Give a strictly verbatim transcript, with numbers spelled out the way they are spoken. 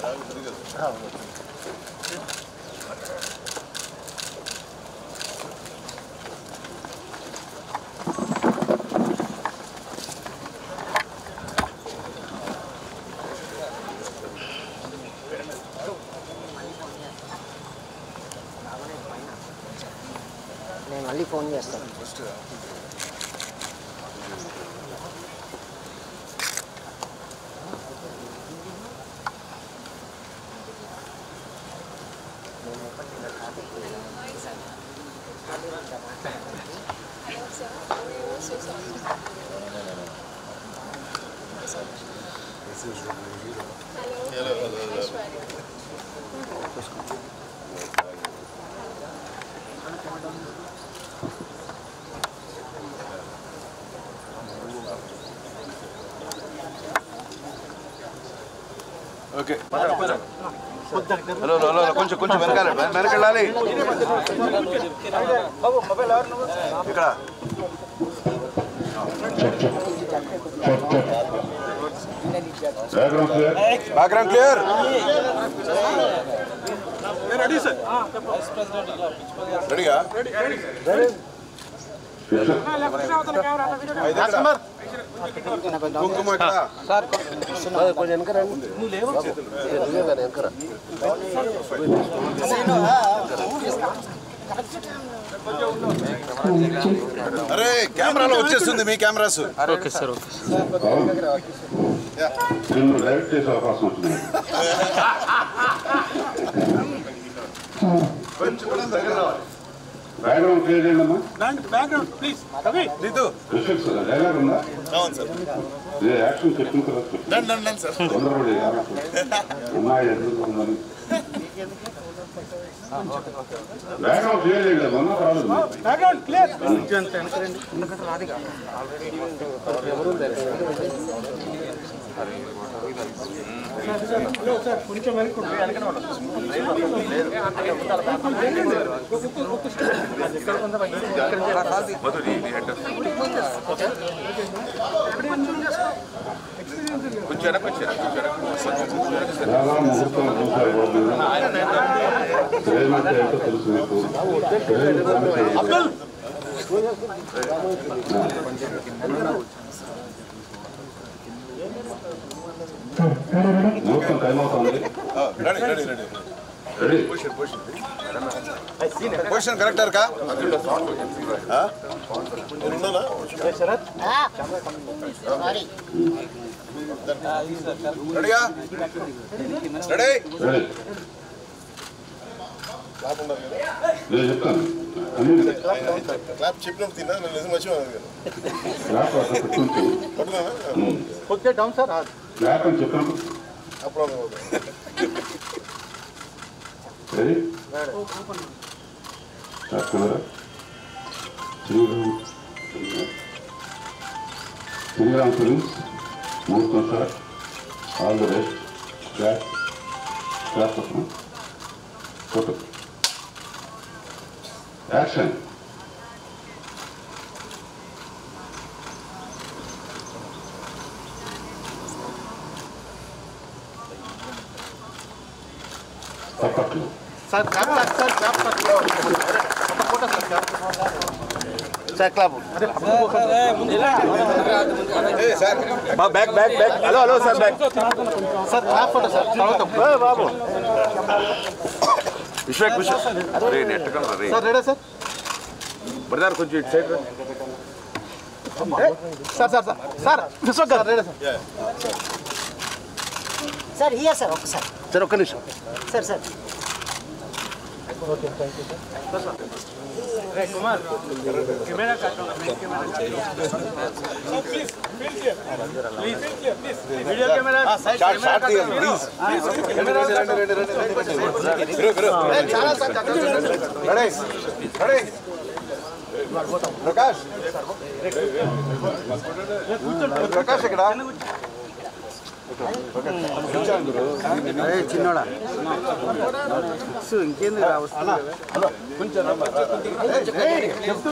నేను మళ్ళీ ఫోన్ చేస్తాను. ఓకే హలో హలో కొంచెం కొంచెం వెనకాలి వెనకెళ్ళాలి ఇక్కడ బ్యాక్గ్రౌండ్ క్లియర్ రెడీగా కుంకుమ సార్ కొంచెం వెనకరా వెనకరా అరే కెమెరాలో వచ్చేస్తుంది మీ cameras. Okay sir okay direct చేసే అవకాశం వచ్చింది. బ్యాక్గ్రౌండ్ క్లియర్ చేయండి అమ్మా. బ్యాక్గ్రౌండ్ ప్లీజ్ నీతు డైలాగ్ ఉందా? అవును సార్ యాక్షన్ చెప్పిన తర్వాత తొందరపడి అమ్మాయి ఎందుకు ఉందని బ్యాక్గ్రౌండ్ క్లియర్ చేయండి అమ్మా. రాదు బ్యాక్గ్రౌండ్ క్లియర్ కొంచెం చాలా ముహూర్తం చూసారు ప్రేమంటే ఏంటో తెలుసు మీకు. ముహూర్తం టైం అవుతుంది. పొజిషన్ కరెక్ట్ కా రెడీగా రెడీ నేను చెప్తాను క్లాప్ చెప్పినప్పుడు తిన్నా నేను నిజం మర్చిపోయాను. ఓకే డౌన్ సార్ క్లాప్ అని చెప్పినప్పుడు అప్పుడు రెడీ శ్రీరామ్ శ్రీరామ్ ఫిలిమ్స్ ముహూర్తం sir all the best. Clap clap వస్తున్నా ఫోటో యాక్షన్. తప్పట్లు sir clap sir clap photo sir clap sir clap sir back back back hello hello sir back sir clap photo sir బాబు విశ్వక్ విశ్వక్ అరే net colour రే sir ready sir brother కొంచెం ఇటు side sir sir sir sir Vishwak garu ready sir sir here sir ఒకసారి sir ఒక్క నిమిషం sir sir okay thank you sir రే Kumar camera కట్టో main camera please please please please video camera short short please camera రండి రండి రండి గురు గురు చాలా sir ready ready Prakash Prakash ఇక్కడ చిన్నోడా ఇంకేంది రావచ్చు.